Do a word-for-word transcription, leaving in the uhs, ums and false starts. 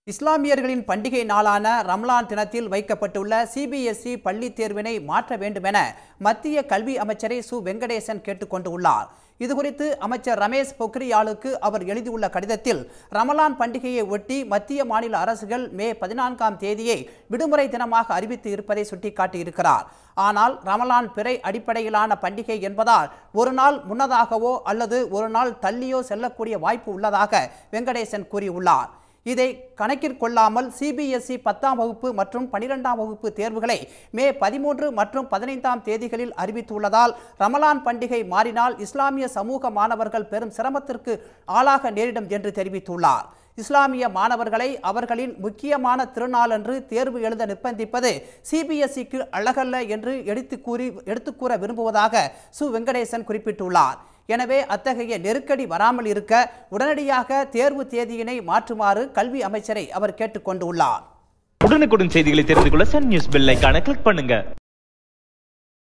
இஸ்லாமியர்களின் பண்டிகை நாளான ரமலான் தினத்தில் வைக்கப்பட்டுள்ள சிபிஎஸ்இ பள்ளி தேர்வினை மாற்ற வேண்டும் என மத்திய கல்வி அமைச்சரை சு வெங்கடேசன் கேட்டுக்கொண்டுள்ளார். இதுகுறித்து அமைச்சர் ரமேஷ் பொக்ரியாலுக்கு அவர் எழுதியுள்ள கடிதத்தில் ரமலான் பண்டிகையை ஒட்டி மத்திய மாநில அரசுகள் மே பதினான்காம் தேதியை விடுமுறை தினமாக அறிவித்து இருப்பதை சுட்டிக்காட்டியிருக்கிறார். ஆனால் ரமலான் பிறை அடிப்படையிலான பண்டிகை என்பதால் ஒரு நாள் முன்னதாகவோ அல்லது ஒரு நாள் தள்ளியோ செல்லக்கூடிய வாய்ப்பு உள்ளதாக வெங்கடேசன் கூறியுள்ளார். இதை கணக்கில் கொள்ளாமல் சிபிஎஸ்இ பத்தாம் வகுப்பு மற்றும் பனிரெண்டாம் வகுப்பு தேர்வுகளை மே பதிமூன்று மற்றும் பதினைந்தாம் தேதிகளில் அறிவித்துள்ளதால் ரமலான் பண்டிகை மாறினால் இஸ்லாமிய சமூக மாணவர்கள் பெரும் சிரமத்திற்கு ஆளாக நேரிடும் என்று தெரிவித்துள்ளார். இஸ்லாமிய மாணவர்களை அவர்களின் முக்கியமான திருநாளன்று தேர்வு எழுத நிர்பந்திப்பது சிபிஎஸ்இக்கு அழகல்ல என்று எடுத்து கூறி எடுத்துக்கூற விரும்புவதாக சு வெங்கடேசன் குறிப்பிட்டுள்ளார். எனவே அத்தகைய நெருக்கடி வராமல் இருக்க உடனடியாக தேர்வு தேதியினை மாற்றுமாறு கல்வி அமைச்சரை அவர் கேட்டுக்கொண்டுள்ளார். உடனுக்குடன் செய்திகளை தெரிந்து கொள்ள சன் நியூஸ் பெல் ஐகானை கிளிக் பண்ணுங்க.